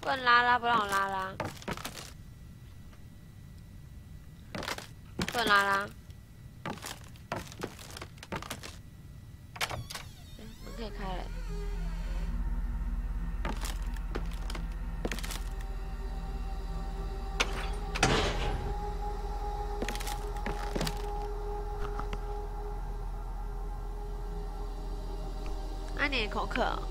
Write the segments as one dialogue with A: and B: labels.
A: 不能拉拉，不让我拉拉，不能拉拉。门可以开了。那你口渴哦？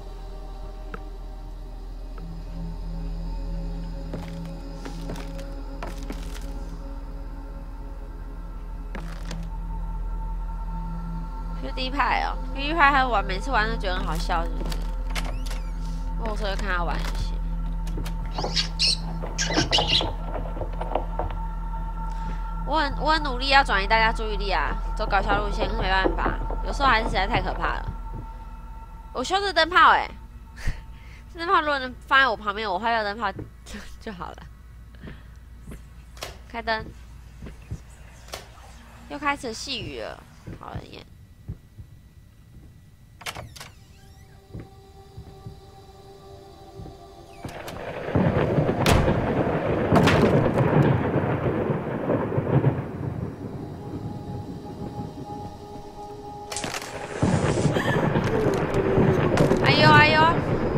A: 是第一排哦，第一排还玩，每次玩都觉得很好笑，是不是？我有时候会看他玩游戏。我很努力要转移大家注意力啊，走搞笑路线，可是没办法，有时候还是实在太可怕了。我修这灯泡哎，这灯泡如果能放在我旁边，我坏掉灯泡就好了。开灯，又开始细雨了，好人眼。哎呦哎呦！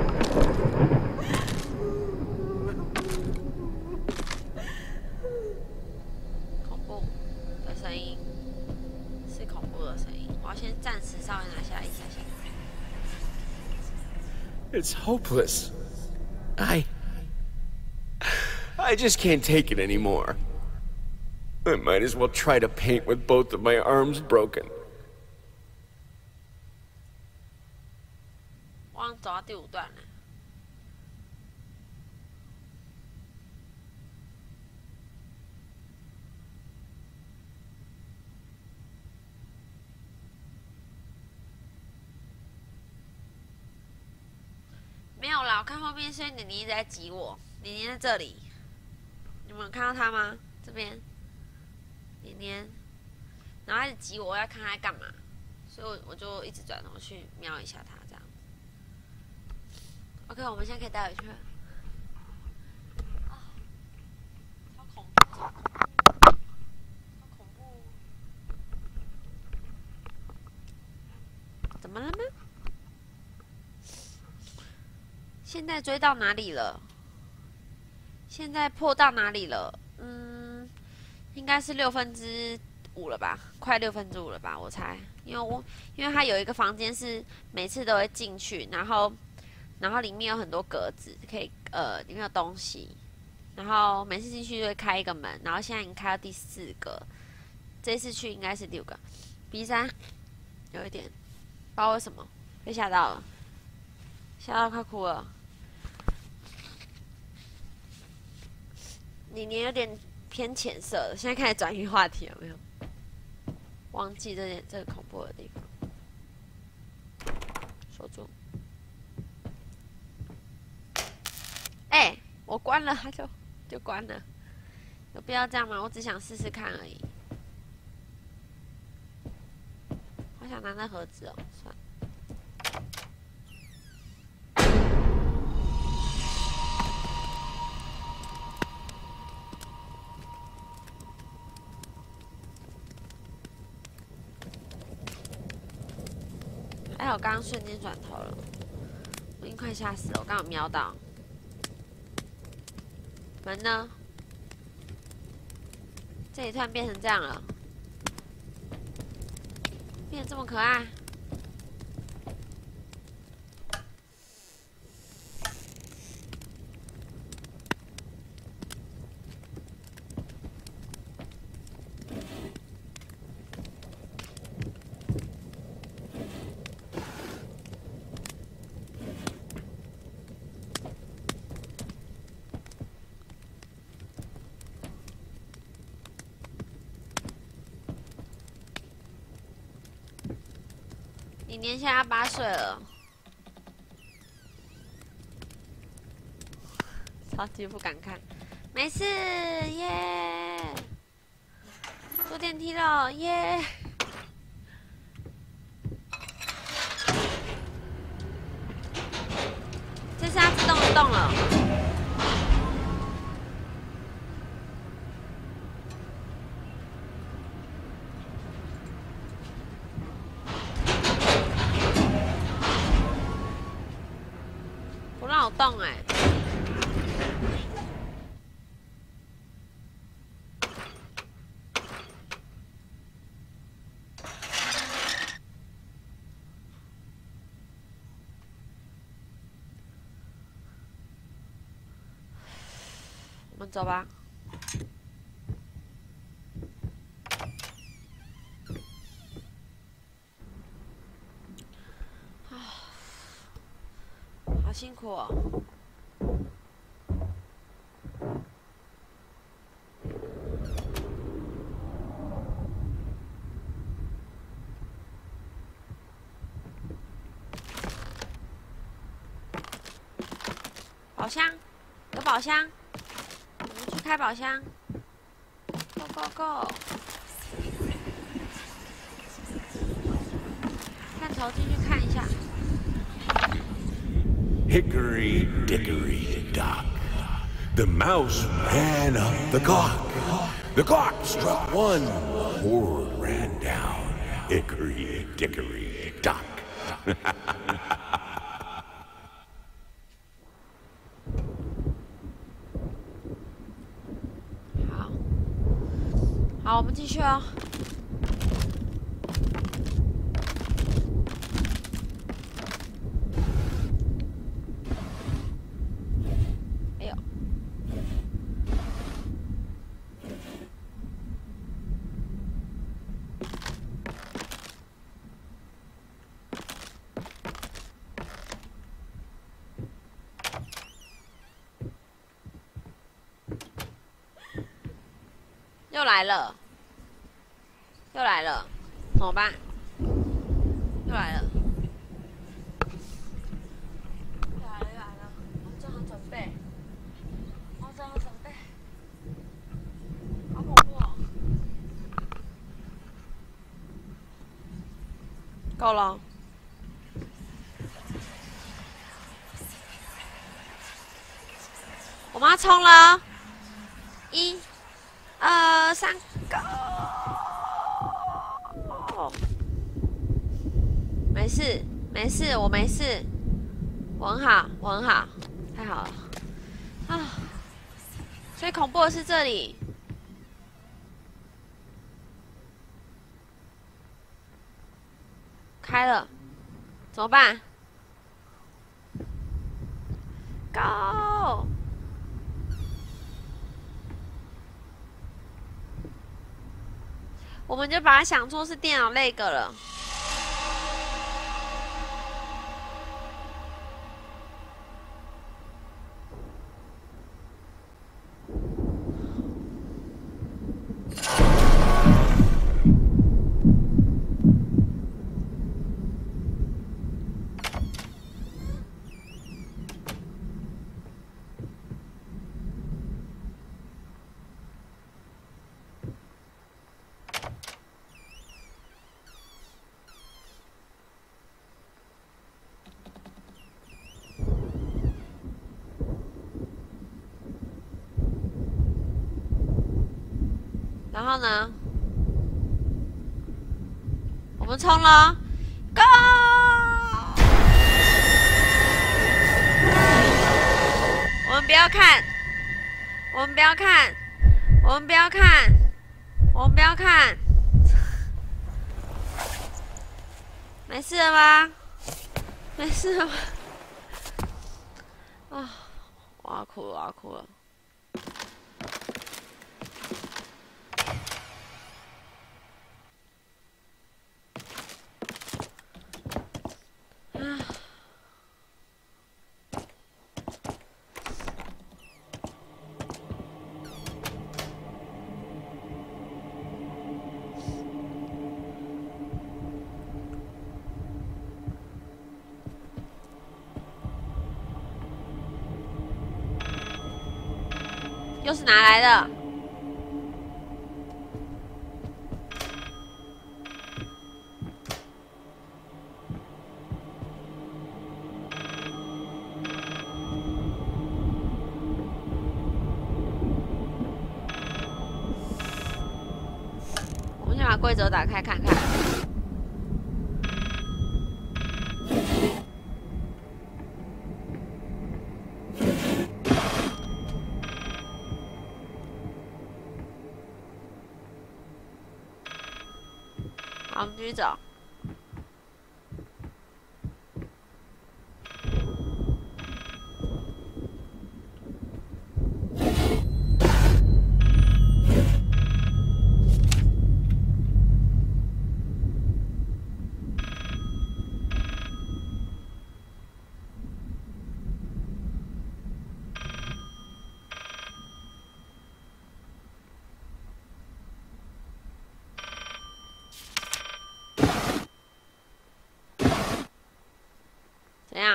A: 恐怖的声音，是恐怖的声音。我要先暂时稍微拿下一下下。
B: It's hopeless. I just can't take it anymore. I might as well try to paint with both of my arms broken.
A: 我好像走到第5段了。没有啦，我看后面是妮妮一直在挤我，妮妮在这里，你们有看到她吗？这边，妮妮，然后一直挤我，要看她在干嘛，所以我就一直转头去瞄一下她，这样。OK， 我们现在可以带回去了。啊，超恐怖，超恐怖，怎么了吗？现在追到哪里了？现在破到哪里了？应该是5/6了吧，快5/6了吧，我猜。因为它有一个房间是每次都会进去，然后里面有很多格子，可以里面有东西，然后每次进去就会开一个门，然后现在已经开到第4个，这次去应该是第5个。B3有一点，不知道为什么被吓到了，吓到快哭了。你有点偏浅色了，现在开始转移话题了没有？忘记这个恐怖的地方，锁住。哎，我关了，它就关了，有必要这样吗？我只想试试看而已。好想拿那盒子哦，算了。还好刚刚瞬间转头了，我已经快吓死了。我刚好瞄到门呢，这里突然变成这样了，变得这么可爱。你年现在8岁了，超级不敢看。没事，耶！坐电梯了，耶！这是它自动移动了。 不让我动哎、我们走吧。好辛苦哦。宝箱，有宝箱，我们去开宝箱。Go go go！ 探头进去看一下。
C: Hickory dickory dock. The mouse ran up the clock. The clock struck one. Horde ran down. Hickory dickory dock.
A: 好，好，我们继续哦。哎呦，又来了，又来了，怎么办？又来了，又来了，又来了！我做好准备，我做好准备，好恐怖哦！够了。我们要冲了，1、2、3，Go！ 没事，没事，我没事，我很好，我很好，太好了啊！最恐怖的是这里，开了，怎么办 ？Go！ 我们就把它想错是电脑那个了。然后呢？我们冲了 ，Go！ 我们不要看，我们不要看，我们不要看，我们不要看。没事了吗？没事了吗？啊！我要哭了，我要哭了。又是哪来的？我们先把规则打开看看。 好，我们继续走。怎样？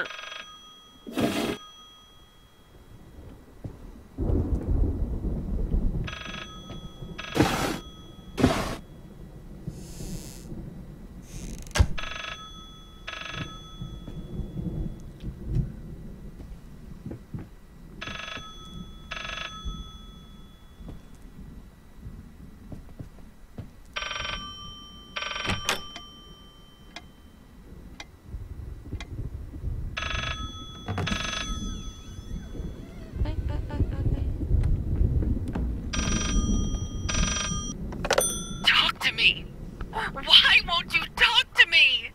D: Talk to me! Why won't you talk to me?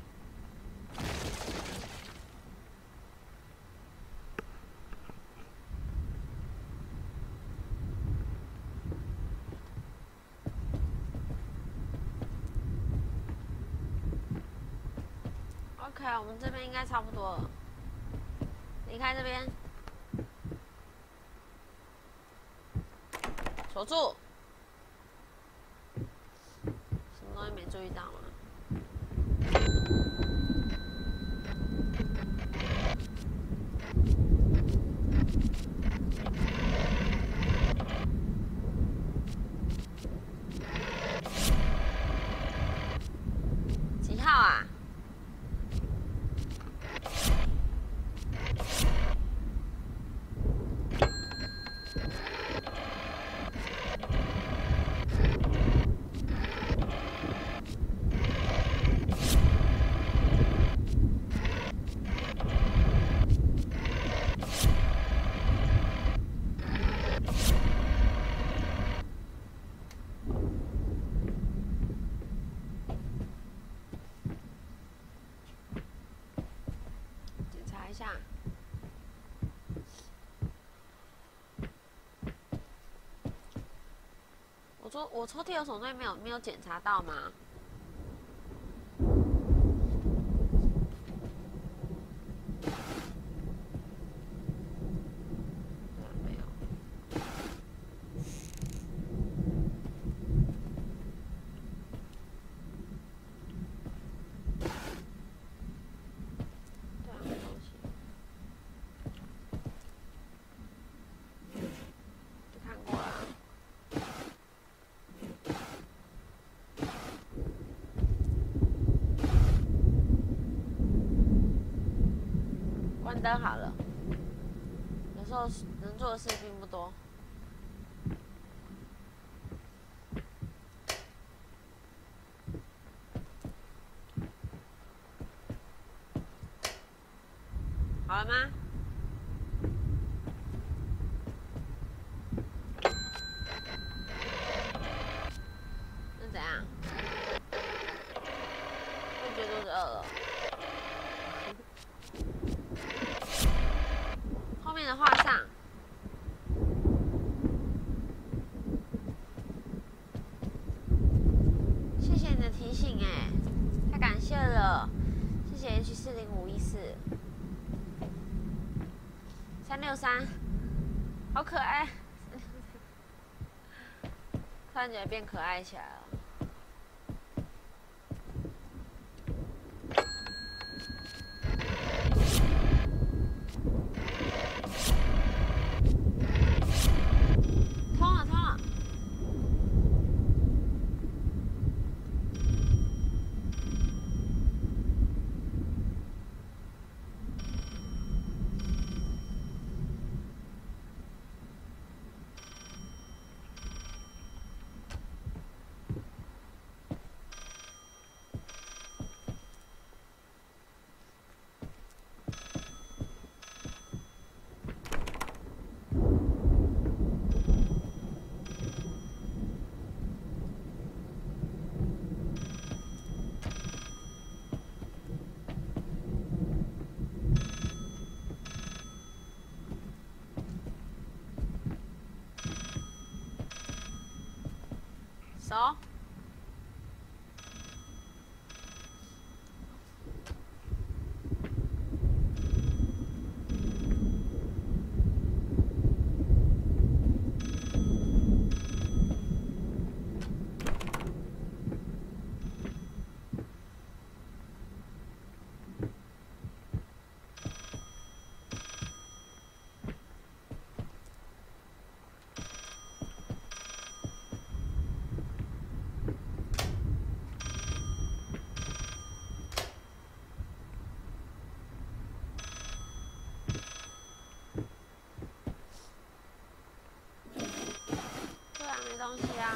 A: OK， 我们这边应该差不多了。离开这边，锁住。什么东西没注意到吗？几号啊？检查一下。我抽屉有什么东西没有检查到吗？没有。对啊，没东西。看过了。关灯好了。有时候能做的事并不多。好了吗？那怎样？会觉得肚子饿了。后面的画上。谢谢你的提醒，哎，太感谢了，谢谢 H40514 363，好可爱，突然觉得变可爱起来了。通了，通了。 走。没东西啊。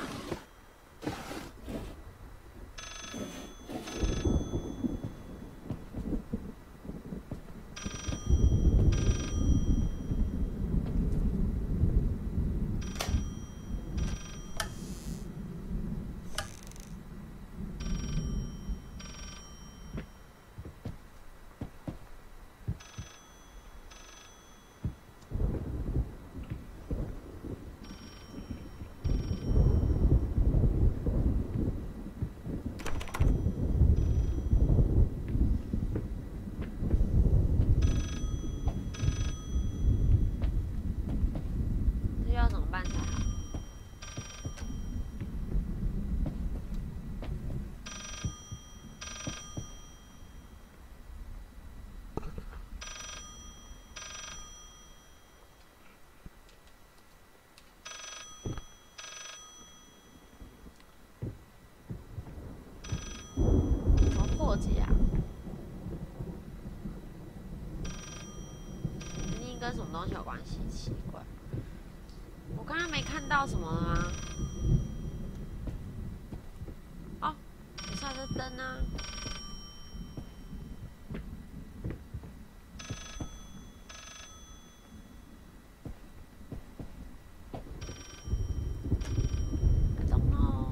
A: 要怎么办才好？怎么破解啊？一定跟什么东西有关系？奇怪。我刚刚没看到什么了吗？哦，不是啊，这灯啊。I don't know。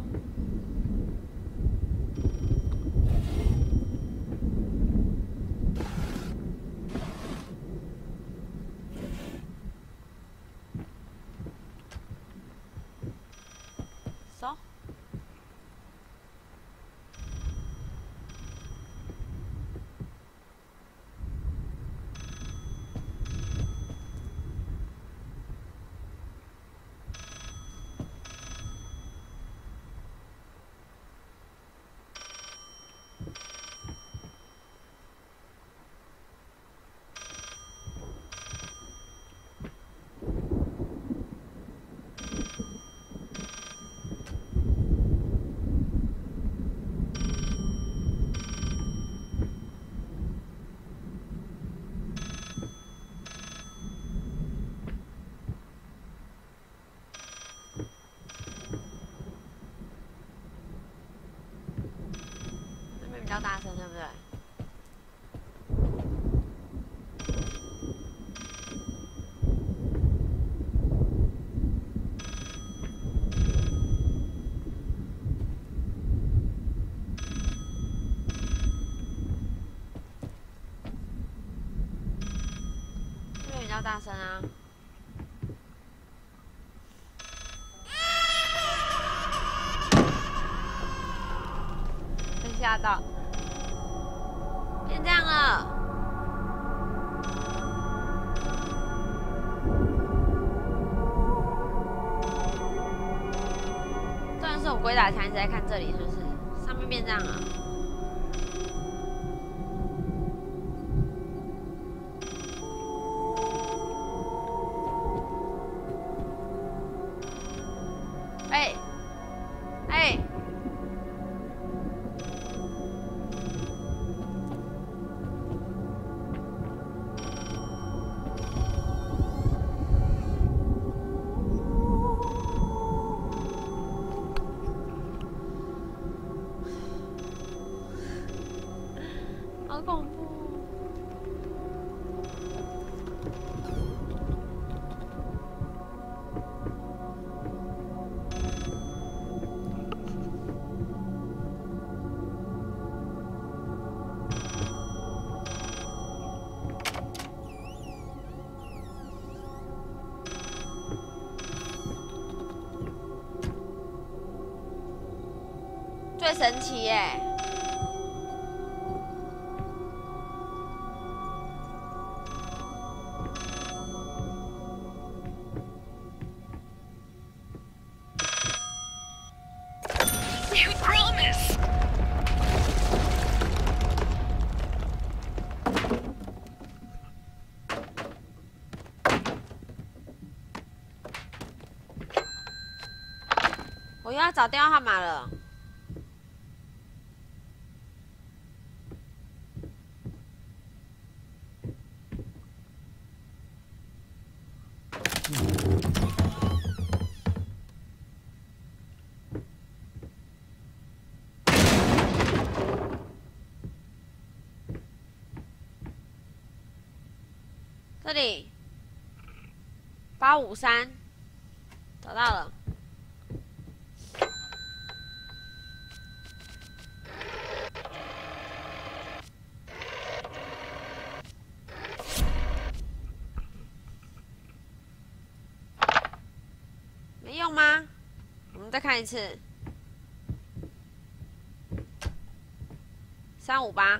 A: 走。那边比较大声，对不对？这边比较大声啊。被吓到，变这样了。重点是我鬼打墙一直在看这里，是不是？上面变这样了。哎，哎。 会神奇耶。
D: You promise.
A: 我又要找电话号码了。这里853找到了。没用吗？我们再看一次。358。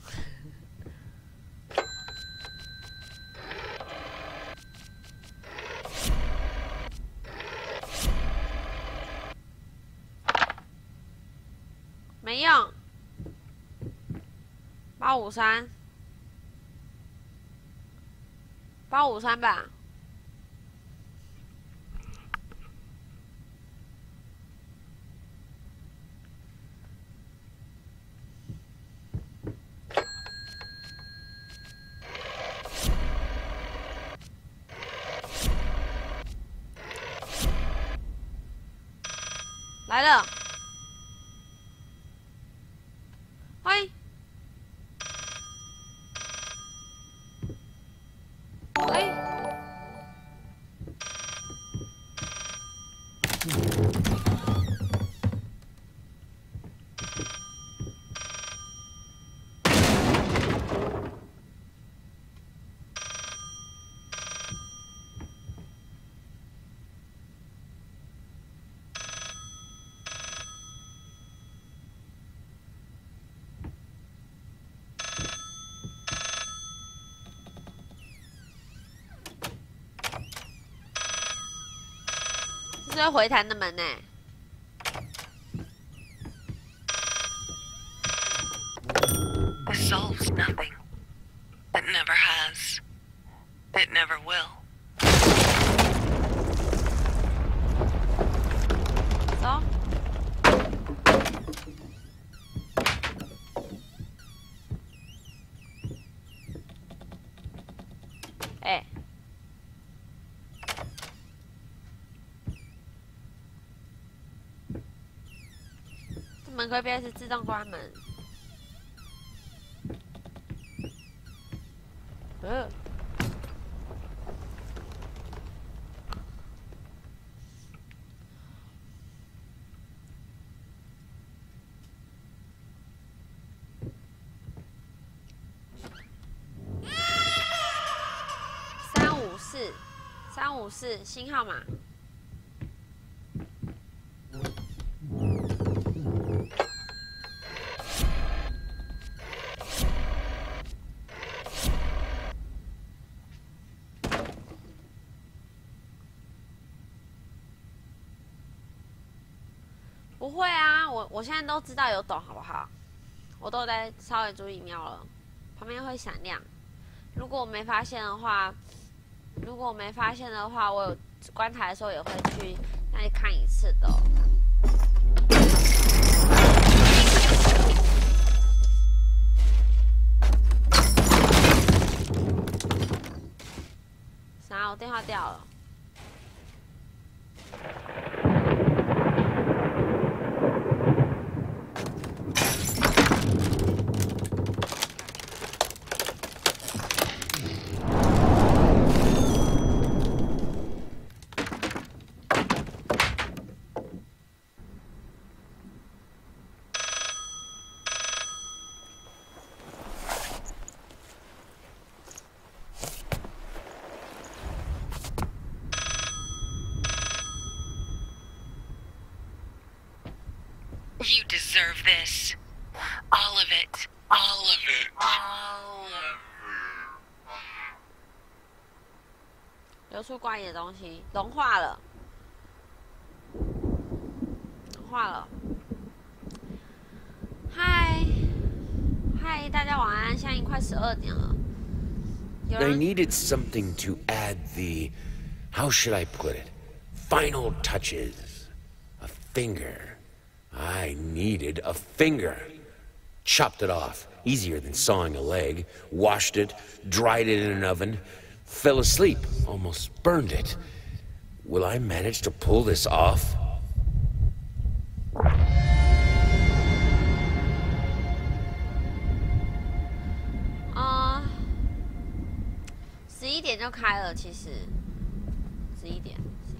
A: 没用。853。853吧。来了，喂，喂，这是回弹的门呢。
D: This solves nothing. It never has. It never will.
A: 走。哎。这门会不会是自动关门？354新号码。不会啊，我现在都知道有懂好不好？我都有在稍微注意瞄了，旁边会闪亮。如果我没发现的话，我有关台的时候也会去那里看一次的。啥？我电话掉了。
D: You deserve this. All of it. All of it. All of it.
A: 流出怪异的东西，融化了，融化了。嗨，大家晚安，现在已经快12点了。有
C: I
A: 人
C: needed something to add the, how should I put it, final touches. A finger. I needed a finger. Chopped it off, easier than sawing a leg, washed it, dried it in an oven, fell asleep, almost burned it. Will I manage to pull this off?
A: 11点就开了，其实11点，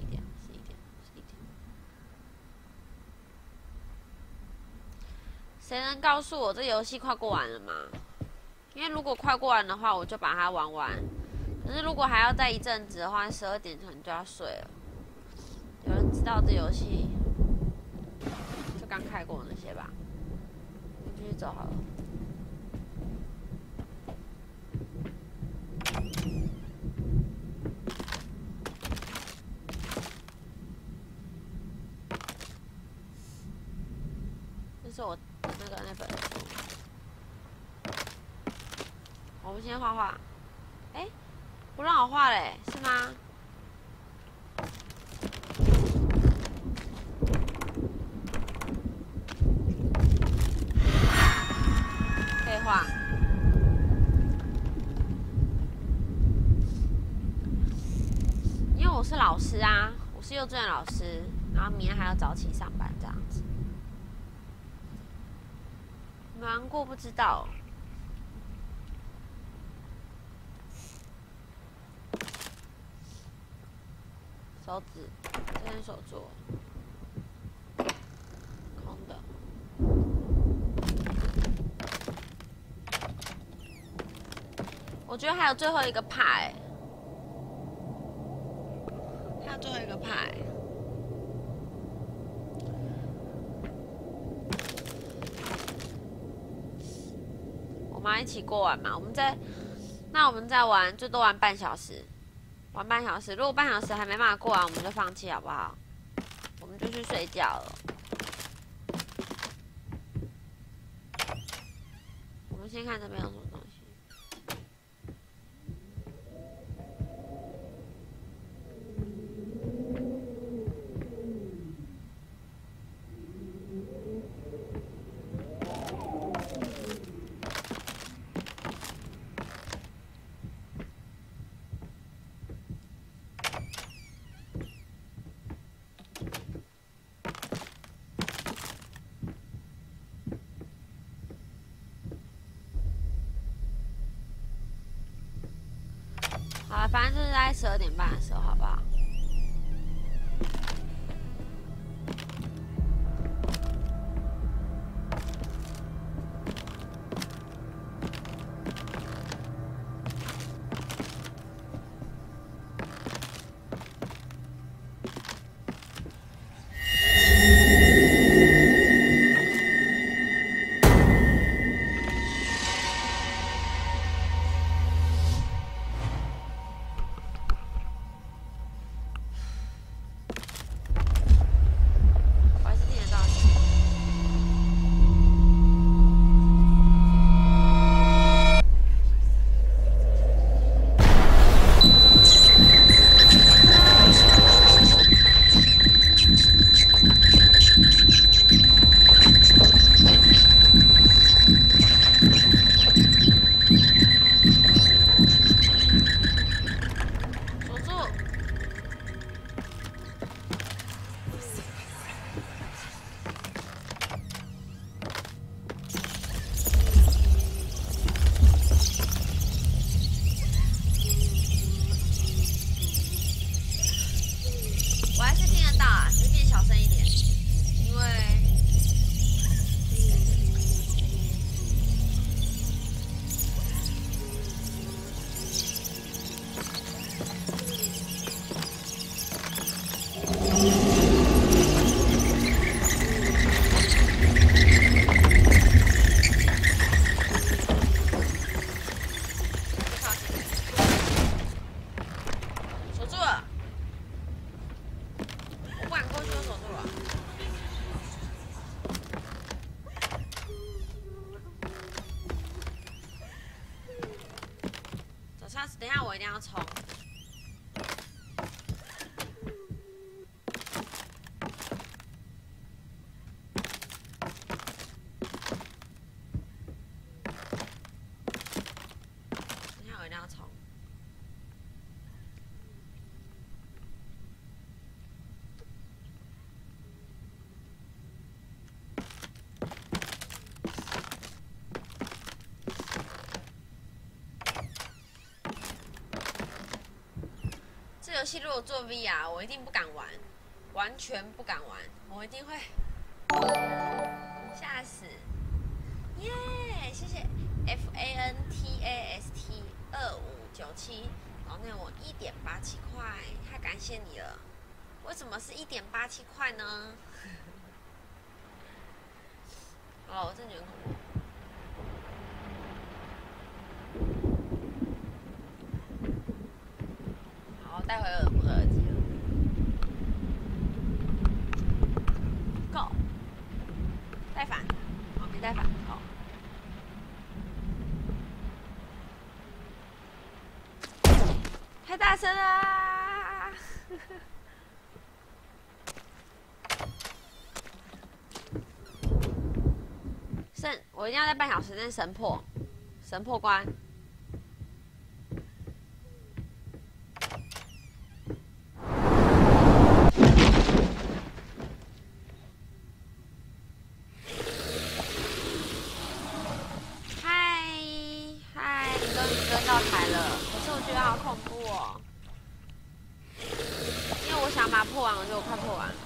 A: 谁能告诉我这游戏快过完了吗？因为如果快过完的话，我就把它玩完。可是如果还要再一阵子的话，12点可能就要睡了。有人知道这游戏就刚开过那些吧？我们继续走好了。这是我那本书。我们先画画。哎，不让我画嘞，是吗？可以画。因为我是老师啊，我是幼稚园老师，然后明天还要早起上班这样子。没玩过不知道。手指，这边手做，空的。我觉得还有最后一个派，还有最后一个派。我们一起过完嘛？我们再玩，最多玩半小时。玩半小时，如果半小时还没办法过完，我们就放弃好不好？我们就去睡觉了。我们先看这边有什么东西。好了，反正就是在12点半的时候，好不好？ 要冲。等一下我一定要冲。这游戏如果做 VR， 我一定不敢玩，完全不敢玩，我一定会吓死。耶、谢谢 FANTAST2597，然后那我1.87块，太感谢你了。为什么是1.87块呢？哦，我真的觉得很恐怖。好，带回我的耳机了。Go， 带反，好，没带反，好。太大声啦！我一定要在半小时内神破关。嗨，你终于登到台了，可是我觉得好恐怖哦，因为我想把它破完，我觉得我快破完了。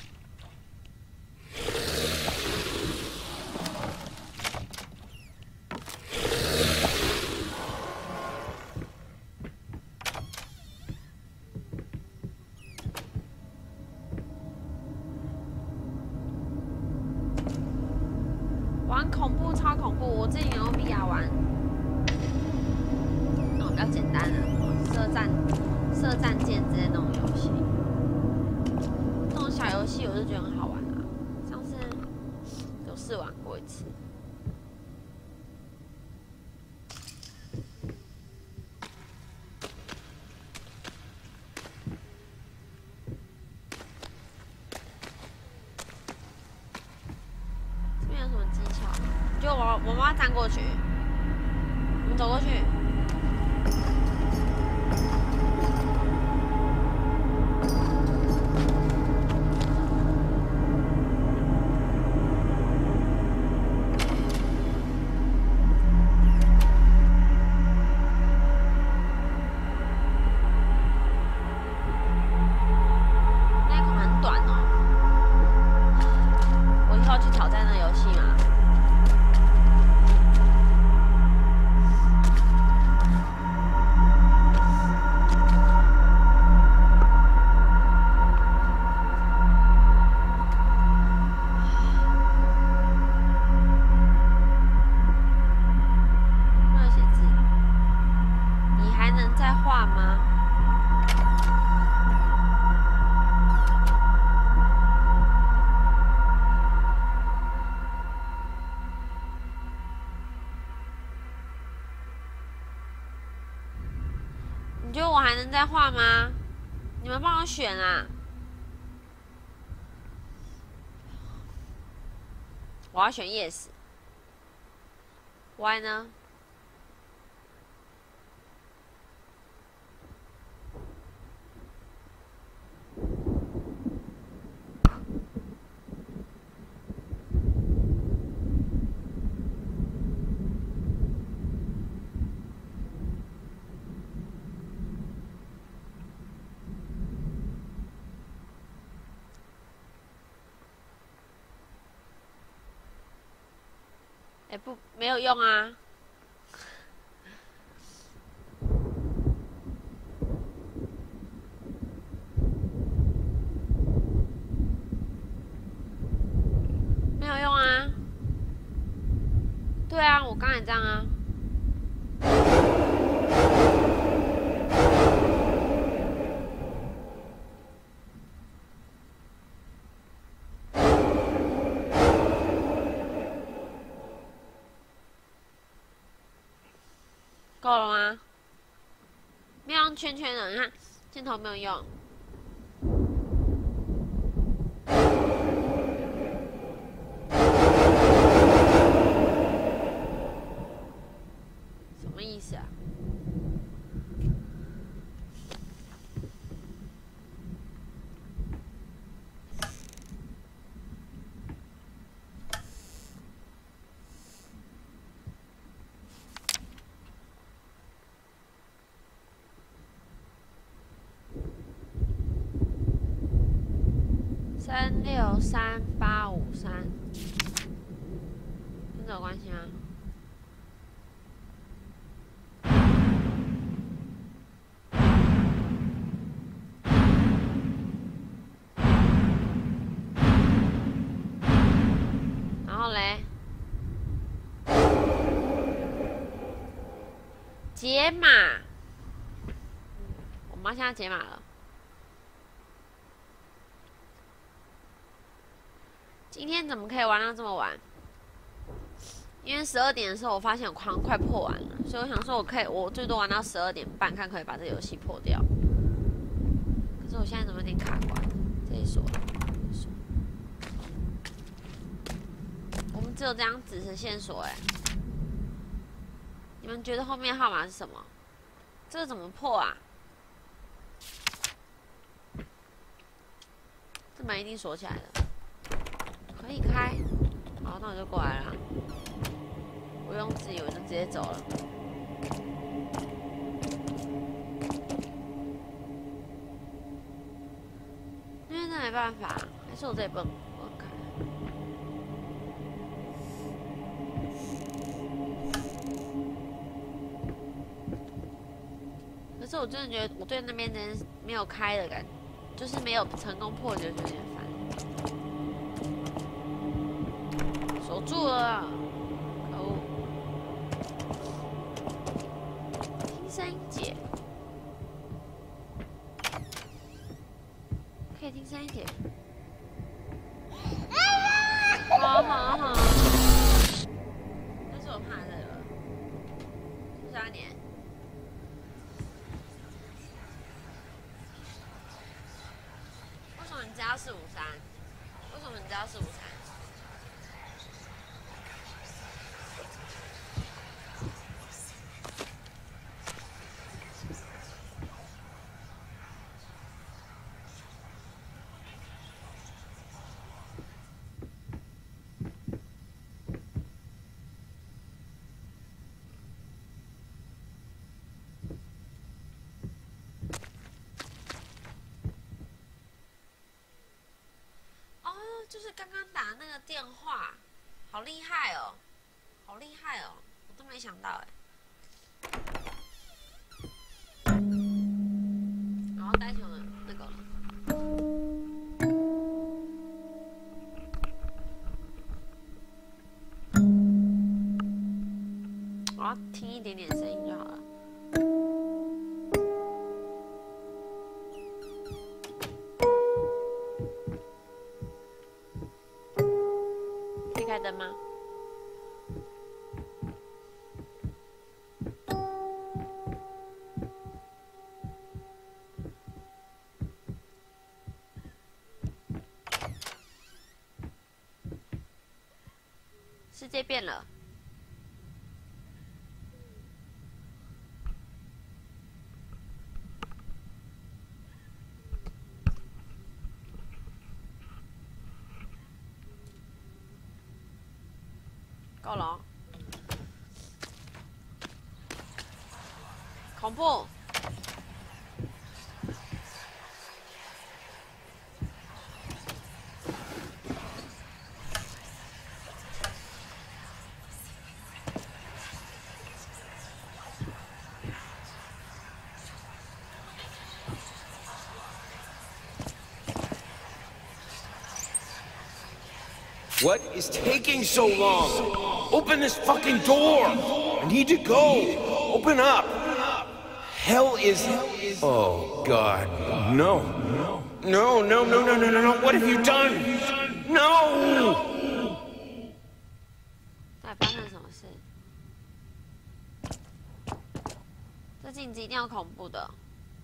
A: 玩恐怖超恐怖，我之前用 VR 玩，那种比较简单的射战舰之类那种游戏，那种小游戏我就觉得很好玩啊。上次有试玩过一次。这边有什么技巧？就我们要站过去，我们走过去。那一款很短哦，我以后要去挑战那游戏吗？那有写字，你还能再画吗？你觉得我还能再画吗？你们帮我选啊！我要选 yes。Why 呢？不，没有用啊。没有用啊。对啊，我刚才这样啊。够了吗？没有用用圈圈的，你看箭头没有用。什么意思啊？363853，跟这有关系吗？然后嘞，解码，我妈现在解码了。今天怎么可以玩到这么晚？因为12点的时候，我发现我快破完了，所以我想说，我最多玩到12点半，看可以把这游戏破掉。可是我现在怎么有点卡关？这一锁，我们只有这张纸是线索哎。你们觉得后面号码是什么？这个怎么破啊？这门一定锁起来了。可以开，好，那我就过来了。不用自己，我就直接走了。因为那没办法，还是我这里不能开。可是我真的觉得我对那边的人没有开的感觉，就是没有成功破解，就有点烦。守住了，可恶！听声音解，可以听声音解。好。但是我怕这个，13年。为什么你知道453？为什么你知道453？就是刚刚打那个电话，好厉害哦，好厉害哦，我都没想到哎。然后带球的那个，我要听一点点声音就好了。开灯吗？世界变了。够了哦，恐怖！
C: What is taking so long? Open this fucking door! I need to go! Open up! Hell is... Oh, God. No. No. What have you done? No!
A: 到底发生什么事？这镜子一定要恐怖的。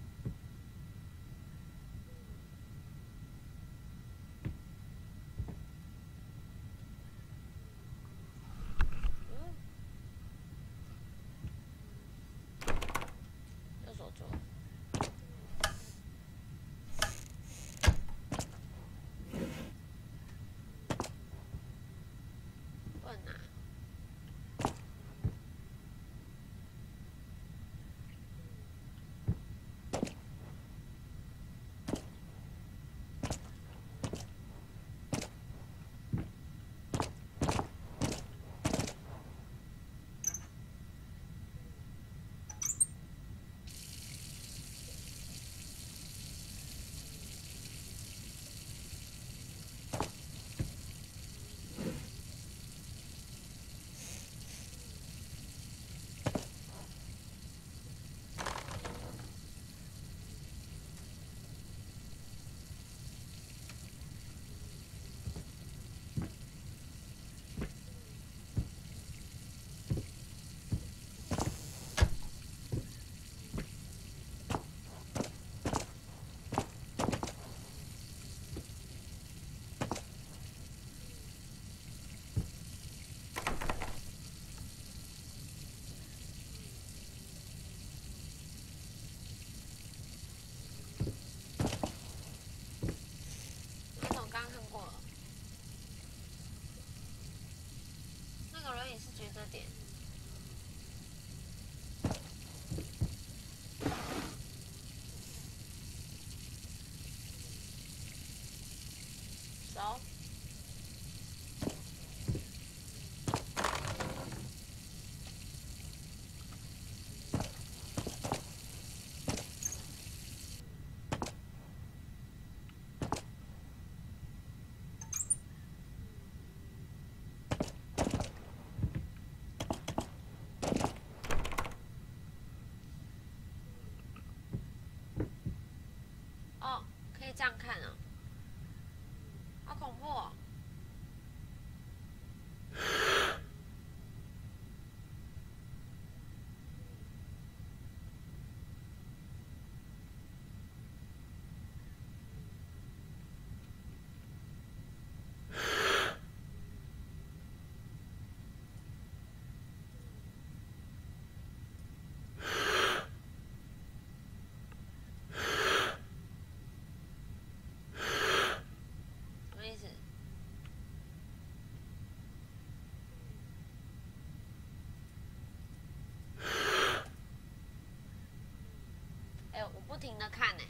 A: 走。哦，可以这样看啊，好恐怖哦！什么意思？哎，我不停的看呢。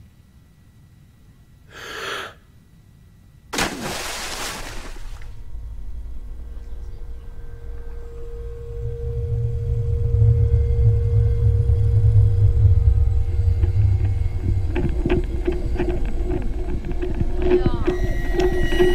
A: 哎呦！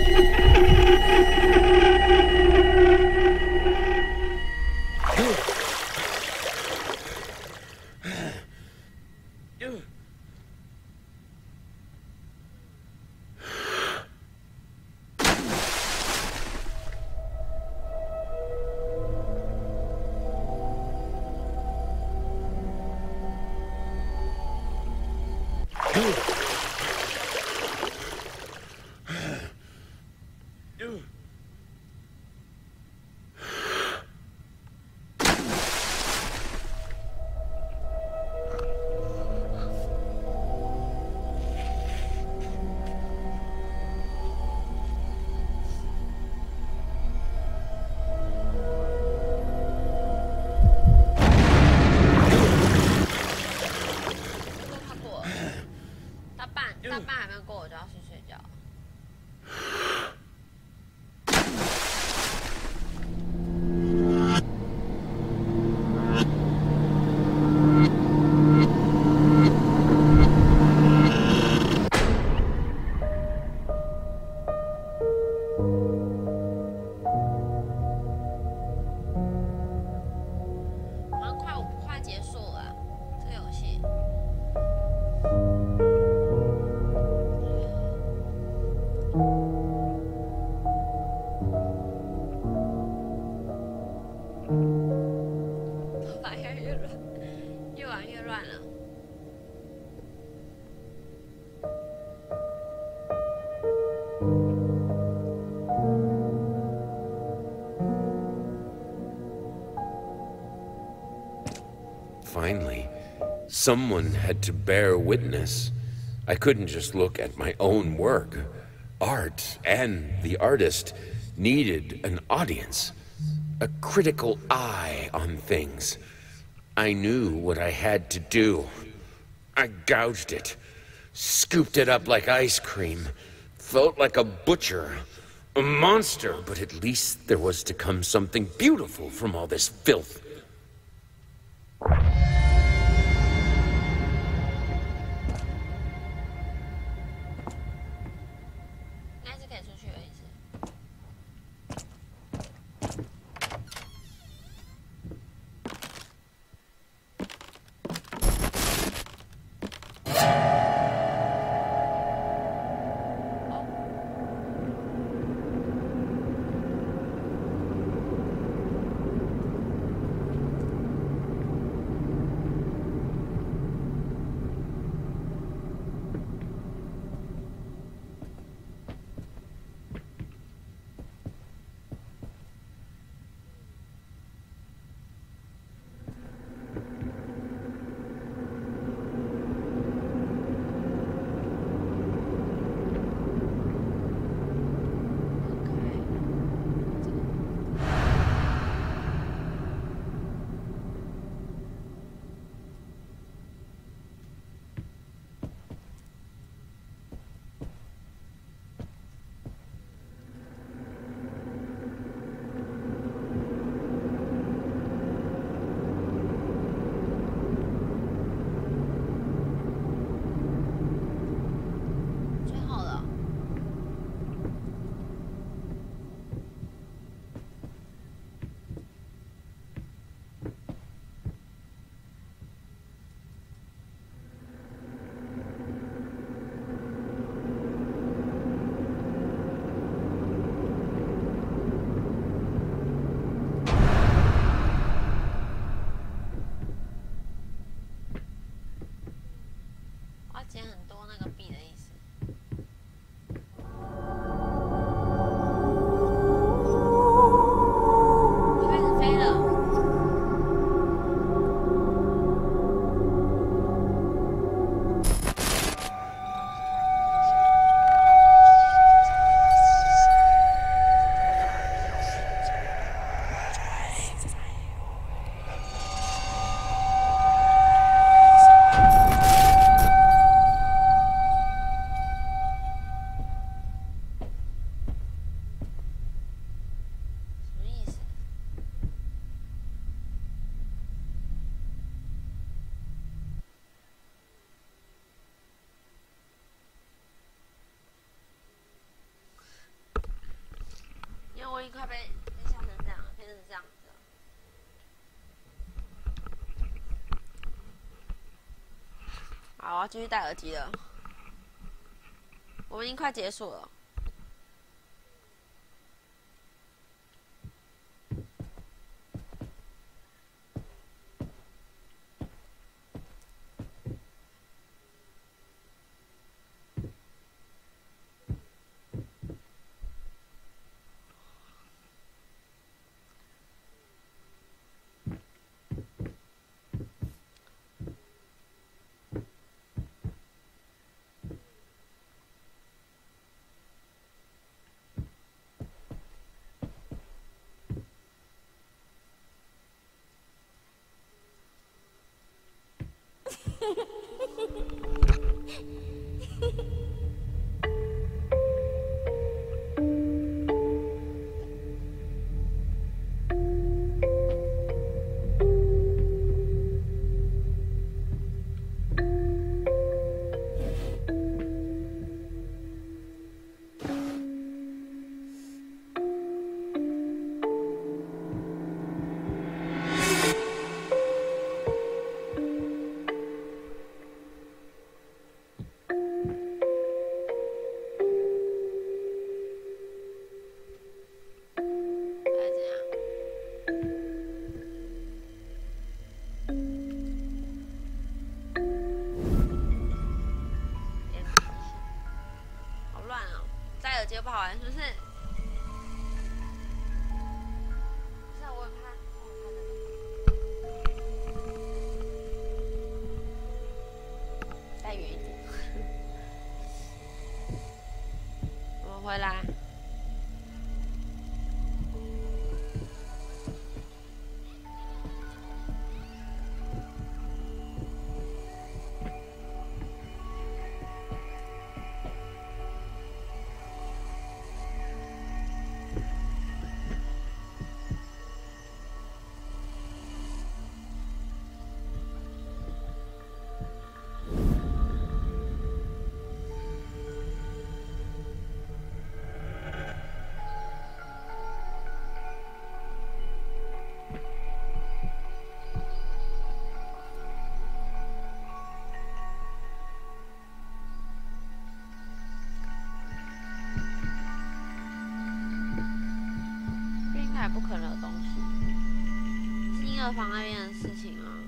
A: 都看过了，大半还没有过，我就要去睡觉。好像快结束了啊，这个游戏。头发越来越乱，越玩越乱了。
C: Finally, someone had to bear witness. I couldn't just look at my own work. Art and the artist needed an audience, a critical eye on things. I knew what I had to do. I gouged it, scooped it up like ice cream, felt like a butcher, a monster, but at least there was to come something beautiful from all this filth.
A: 应该是可以出去的意思。 好，继续戴耳机了。我们已经快结束了。接不好玩是不是？不是啊，我很怕带远一点。我们回来。不可能的东西，是婴儿房那边的事情啊。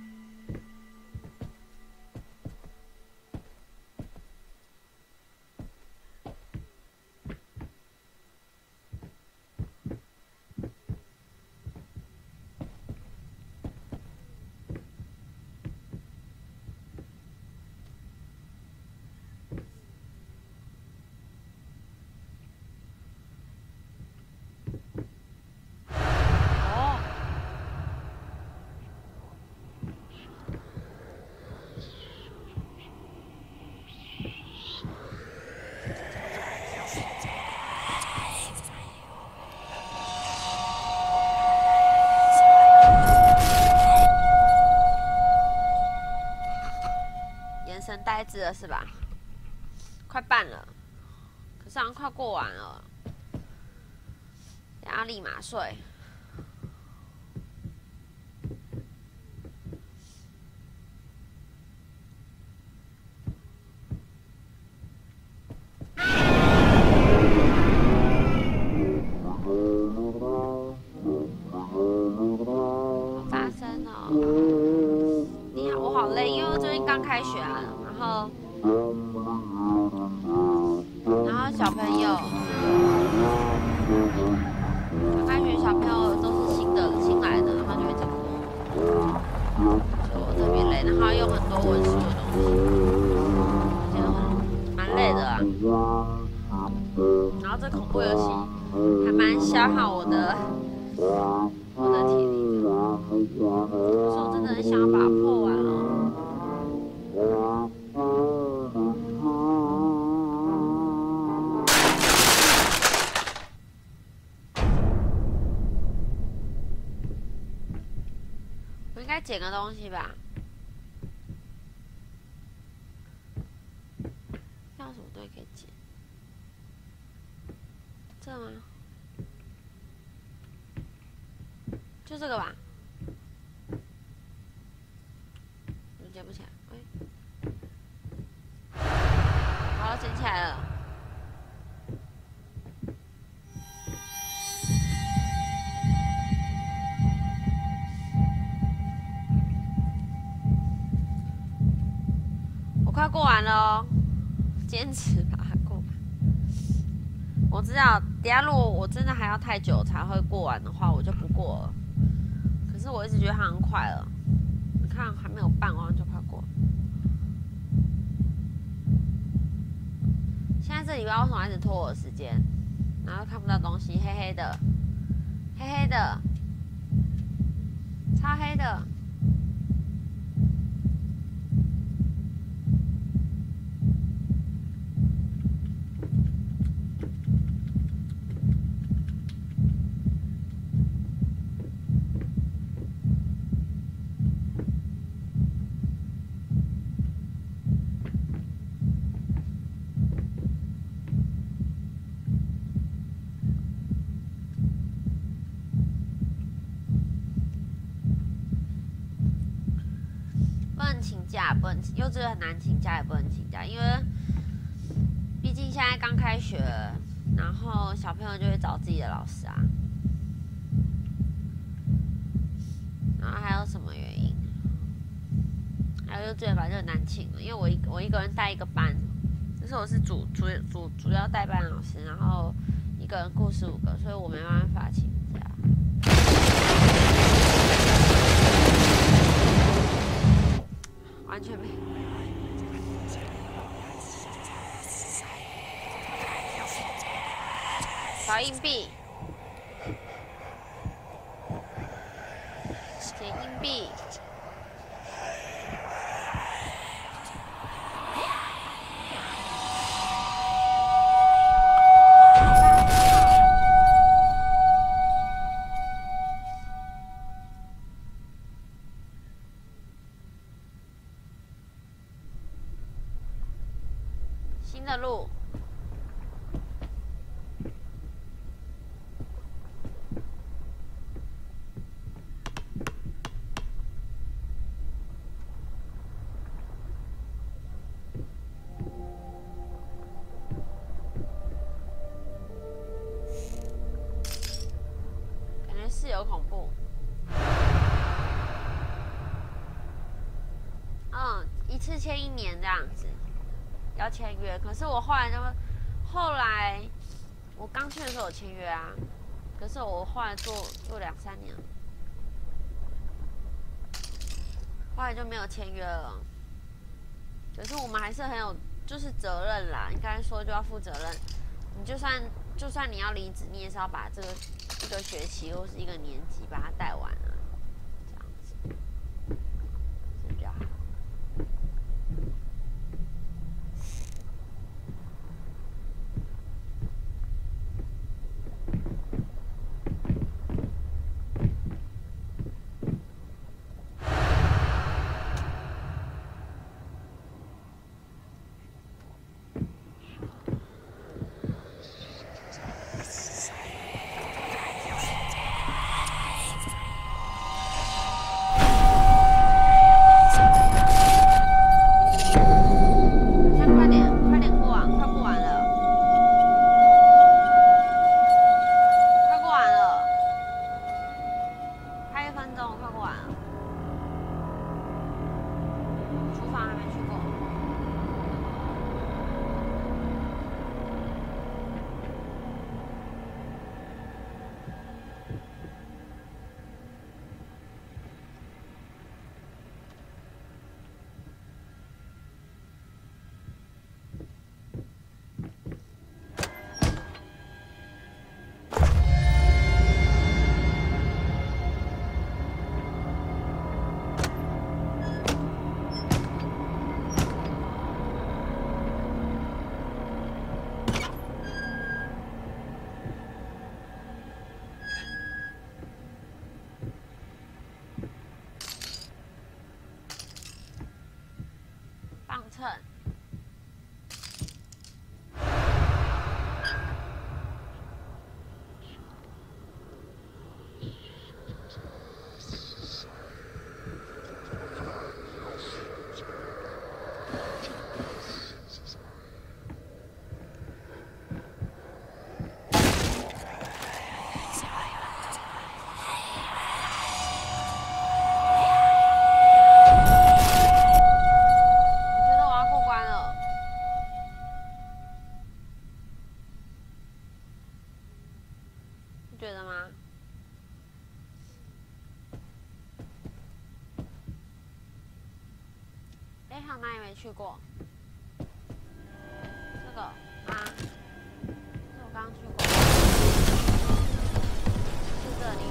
A: 呆滞了是吧？快办了，可是好像快过完了，等下立马睡。发生了，你好，我好累，因为我最近刚开学啊。然后小朋友，刚开学小朋友都是新来的，然后就会这样，所以我特别累，然后用很多文书的东西，而且蛮累的啊。然后这恐怖游戏还蛮消耗我的体力的，所以我真的很想要把它破完了。应该捡个东西吧？要什么东西可以捡？这吗？就这个吧。我捡不起来。哎， 来了。我快过完了哦，坚持把它过完。我知道，等下如果我真的还要太久才会过完的话，我就不过了。可是我一直觉得它很快了，你看还没有办完就快过了。现在这里不知道为什么一直拖我的时间，然后看不到东西，黑黑的，黑黑的，超黑的。不能，幼稚园很难请假，也不能请假，因为毕竟现在刚开学，然后小朋友就会找自己的老师啊。然后还有什么原因？还有幼稚园本来就很难请了，因为我一个人带一个班，就是我是主要带班老师，然后一个人顾15个，所以我没办法请假。完全没。找硬币，捡硬币。新的路。感觉是有恐怖。一次签1年这样子。要签约，可是我后来我刚去的时候有签约啊，可是我后来做2、3年，后来就没有签约了。可是我们还是很有就是责任啦，应该说就要负责任。你就算你要离职，你也是要把这个一个学期或是一个年级把它带完啊，这样子是比较好。 觉得吗？哎，还有哪里没去过？这个啊，这我刚刚去过，是这里。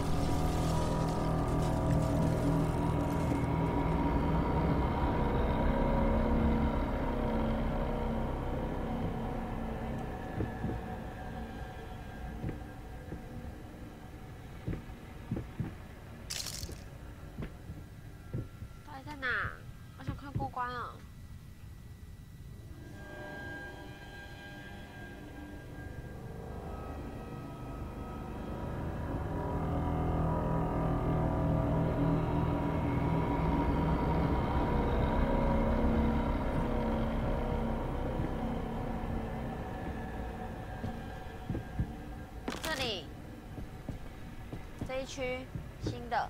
A: 到底在哪？我想看过关了。这里，这一区新的。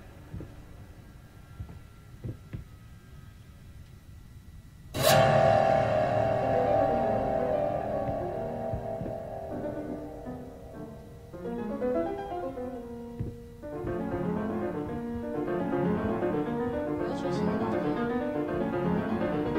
A: 有一区新的东西。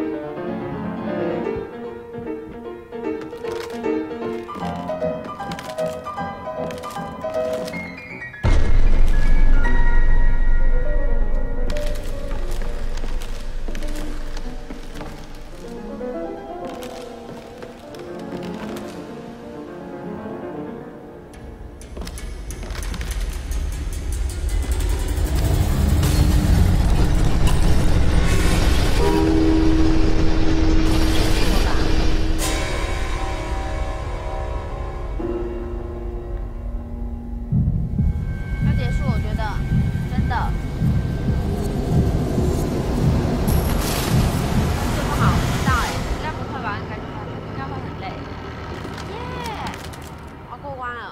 A: 要结束，我觉得真的。这不好，不知道哎，应该不会吧？应该会很累。耶，我要过关了。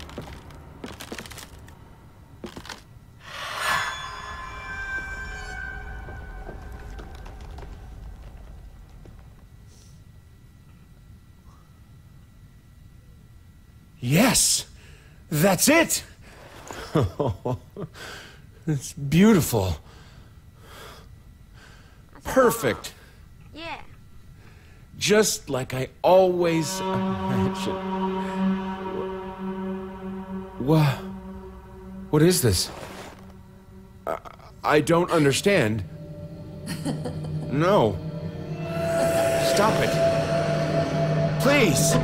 C: Yes! That's it! It's beautiful. Perfect.
A: Yeah.
C: Just like I always imagined. What is this? I don't understand. No. Stop it. Please.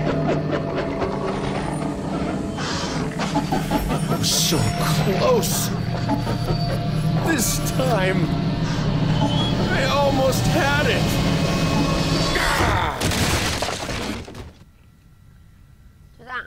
C: I was so close. This time, I almost had it. Ah!
A: 就这样。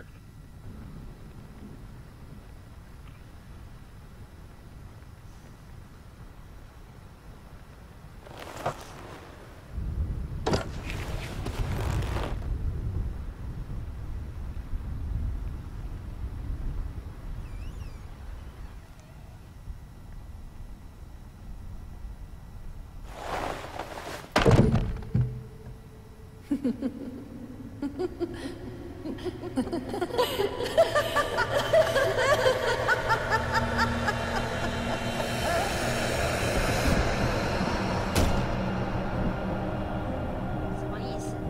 A: 什么意思？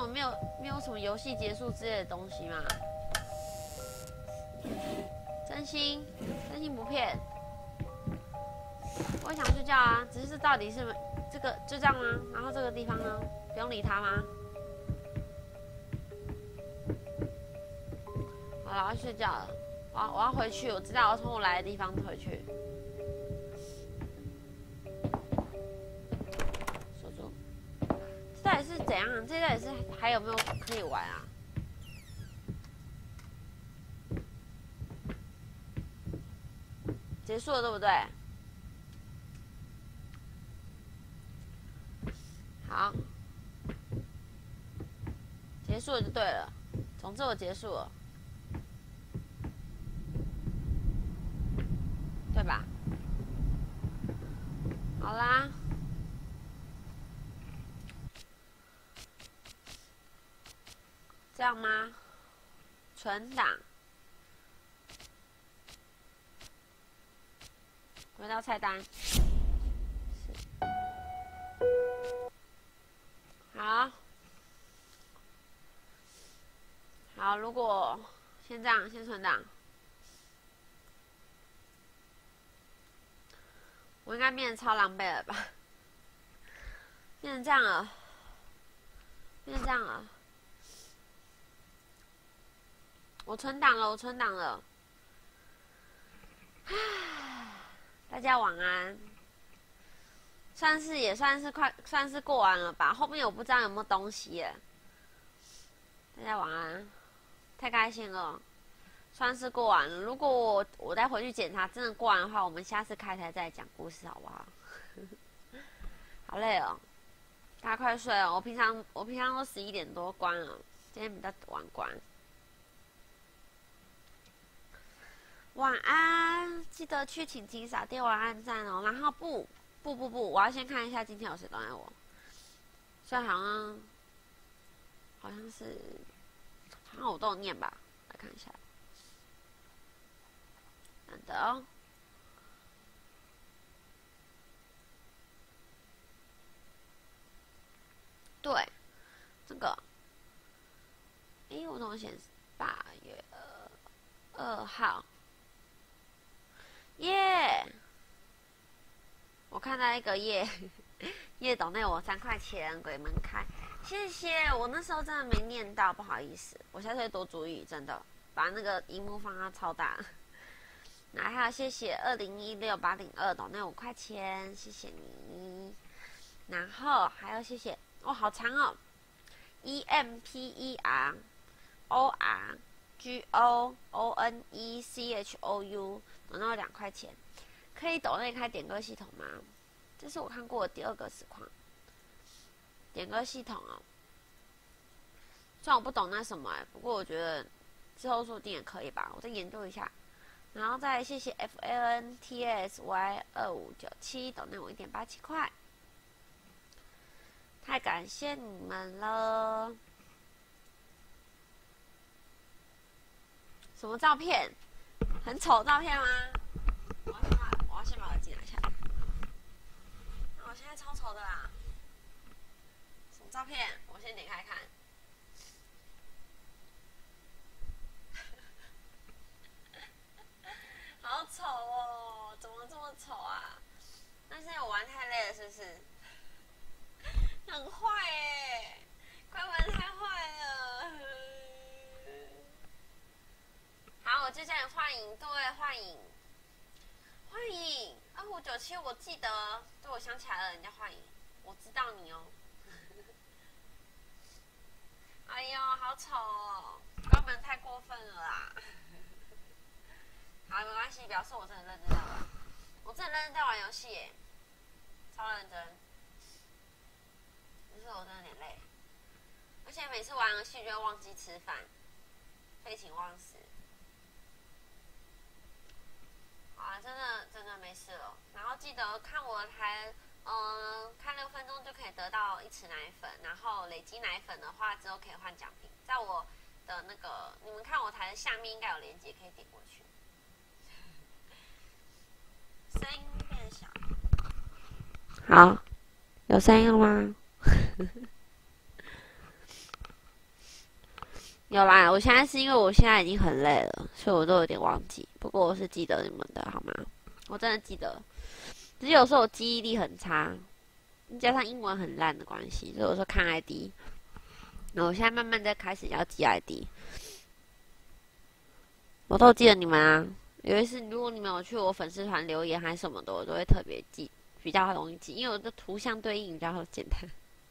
A: 么没有什么游戏结束之类的东西吗？真心不骗。我也想睡觉啊，只是到底是这个就这样吗？然后这个地方呢，不用理他吗？好了，我要睡觉了。我要回去，我知道我要从我来的地方回去。锁住。这到底是怎样？这到底是还有没有可以玩啊？结束了，对不对？好，结束了就对了。总之我结束了，对吧？好啦，这样吗？存档，回到菜单。好，好，如果先这样，先存档。我应该变得超狼狈了吧？变成这样了，变成这样了。我存档了，我存档了。大家晚安。也算是过完了吧？后面我不知道有没有东西耶。大家晚安，太开心了，算是过完了。如果我再回去检查，真的过完的话，我们下次开台再讲故事好不好？好累哦，大家快睡哦。我平常都11点多关了，今天比较晚关。晚安，记得去请请扫地晚安赞哦。然后不，我要先看一下今天有谁等待我。虽然好像是，好像我都有念吧，来看一下。等等哦。对，这个，我怎么显示8月2号？耶！我看到一个耶抖内我3块钱，鬼门开，谢谢。我那时候真的没念到，不好意思，我下次会多注意，真的把那个荧幕放到超大。那还有谢谢2016-802抖内5块钱，谢谢你。然后还有谢谢好长哦 EMPERORGOONECHOU 抖内2块钱，可以抖内开点歌系统吗？这是我看过的第2个实况。点歌系统哦，虽然我不懂那什么不过我觉得之后说不定也可以吧，我再研究一下。然后再谢谢 FLNTSY2597 抖内我1.87块，太感谢你们了。什么照片？很丑照片吗？我要先把耳机拿下来。那我现在超丑的啦。什么照片？我先点开看。好丑哦！怎么这么丑啊？那现在我玩太累了，是不是？很坏耶！快玩太坏了。好，我就叫你幻影，对，幻影2597，我记得，对，我想起来了，人家幻影，我知道你哦。哎呦，好丑哦！关门太过分了啦。好，没关系，表示我真的认真在玩，我真的认真在玩游戏耶，超认真。只是我真的有点累，而且每次玩游戏就会忘记吃饭，废寝忘食。好啊，真的没事了。然后记得看我的台，看6分钟就可以得到1匙奶粉，然后累积奶粉的话之后可以换奖品，在我的那个你们看我台的下面应该有链接，可以点过去。声音变小。好，有声音了吗？ 有啦，我现在是因为我现在已经很累了，所以我都有点忘记。不过我是记得你们的好吗？我真的记得，只是有时候我记忆力很差，加上英文很烂的关系，所以有时候看 ID。那我现在慢慢在开始要记 ID， 我都记得你们啊。有一次如果你们有去我粉丝团留言还是什么的，我都会特别记，比较容易记，因为我的图像对应比较简单。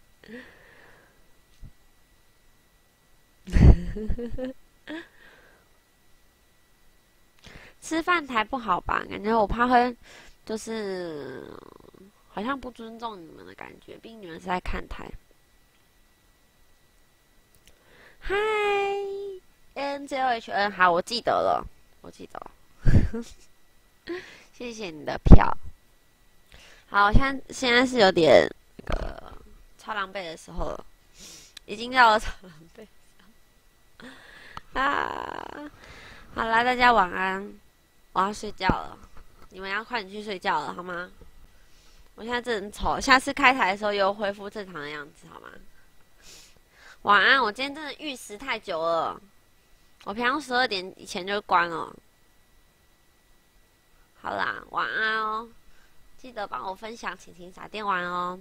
A: 吃饭台不好吧？感觉我怕会就是好像不尊重你们的感觉，毕竟你们是在看台。嗨 ，NJOHN， 好，我记得了，我记得了，谢谢你的票。好，现在是有点那个超狼狈的时候了，已经到了超狼狈啊！好啦，大家晚安，我要睡觉了，你们要快点去睡觉了，好吗？我现在真的很丑，下次开台的时候又恢复正常的样子，好吗？晚安，我今天真的预时太久了，我平常12点以前就关了。好啦，晚安哦，记得帮我分享晴晴傻电玩哦。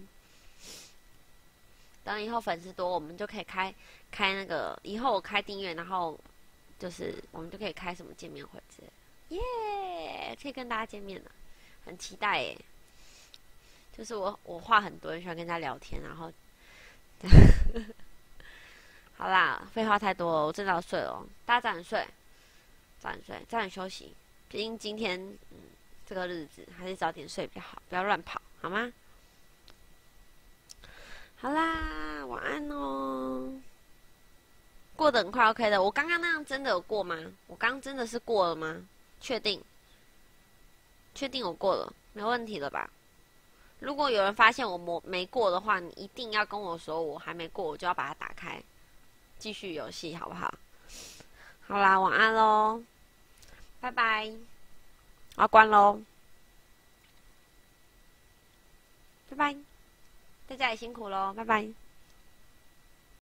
A: 等以后粉丝多，我们就可以开那个，以后我开订阅，然后就是我们就可以开什么见面会之类的，耶，可以跟大家见面了，很期待耶。就是我话很多，喜欢跟大家聊天，然后。好啦，废话太多了，我真的要睡了。大家早点睡，早点睡，早点休息。毕竟今天，这个日子还是早点睡比较好，不要乱跑，好吗？好啦，晚安哦。过得很快 ，OK 的。我刚刚那样真的有过吗？我刚真的是过了吗？确定？确定我过了，没问题了吧？如果有人发现我没过的话，你一定要跟我说我还没过，我就要把它打开。继续游戏好不好？好啦，晚安喽，拜拜，我要关喽，拜拜，大家也辛苦喽，拜拜。